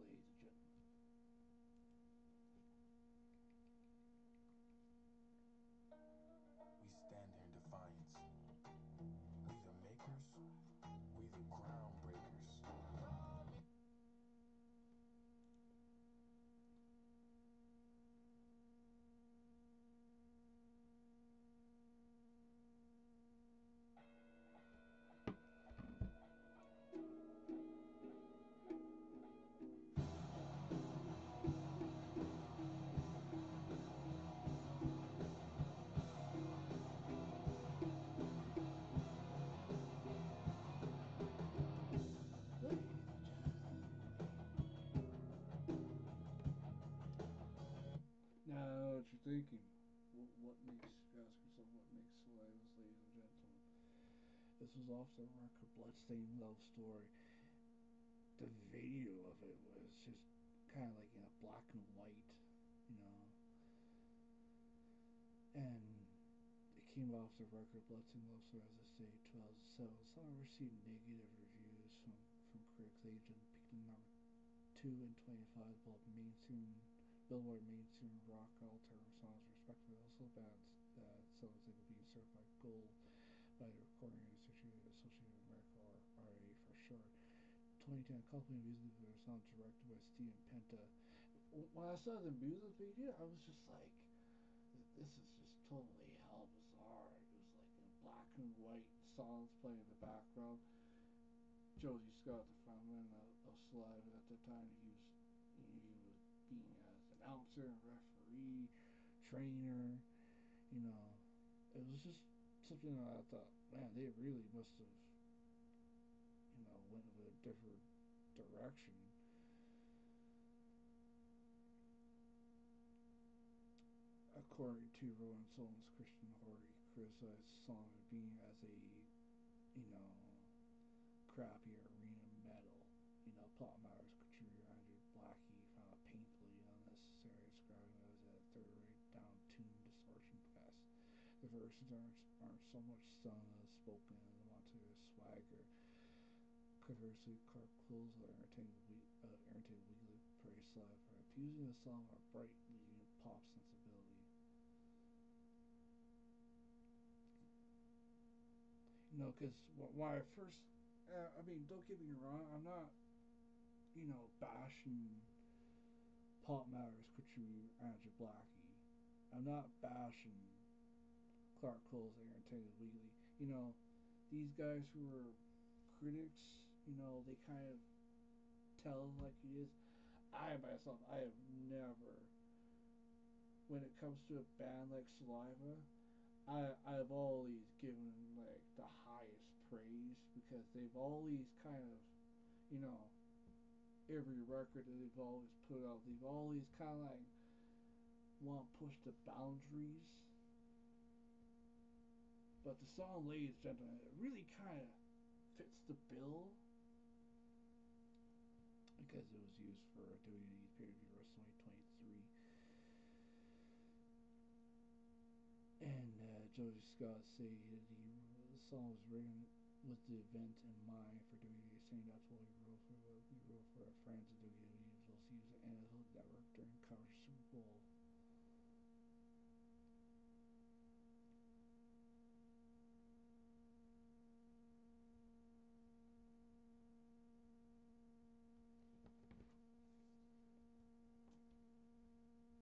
ladies and gentlemen. We stand here in defiance. We the makers, we the groundbreakers. Ladies and gentlemen. Now, I know what you're thinking. What makes, ask yourself, what makes Salinas, ladies and gentlemen? This was off the record Bloodstained Love Story. The video of it was just kind of like in a black and white, you know. And it came off the record Bloodstained Love Story, as I say, 2007. The song received negative reviews from critics. They didn't peak the number 2 and 25 Billboard mainstream rock alternative songs, respectively. Also, bands that songs that were being certified gold by the Recording Association of America, or RA for short. 2010 accompanying music video song directed by Steven Penta. When I saw the music video, I was just like, this is just totally hell bizarre. It was like in black and white, songs playing in the background. Josie Scott, the frontman of Saliva at the time, he was being as an announcer, referee, trainer. You know, it was just something that I thought, man, they really must have, went with a different direction. According to Rolling Stone's Christian Horty, criticized the song as being as a, you know, crappy arena metal. Plot matters contributor Andrew Blackie found it painfully unnecessary, describing it as a third-rate, down-tuned distortion fest. The verses aren't so much sung as spoken and want to swagger. Conversely, Clark Close Entertainment Weekly praised Sly for abusing the song of a bright, leading pop sensibility. Because when I first, don't get me wrong, I'm not, bashing Pop Matters contributor Andrew Blackie. I'm not bashing Clark Cole's Entertainment Weekly. These guys who are critics, they kind of tell like it is. I myself, I have never, when it comes to a band like Saliva, I've always given like the highest praise because they've always kind of, you know, every record that they've always put out, they've always kind of like want to push the boundaries. But the song, ladies and gentlemen, it really kind of fits the bill because it was used for a WWE pay-per-view WrestleMania 23. And Joey Scott said the song was written with the event in mind for WWE, saying that's what we wrote for our friends at WWE, as well as use it and the network during coverage of Super Bowl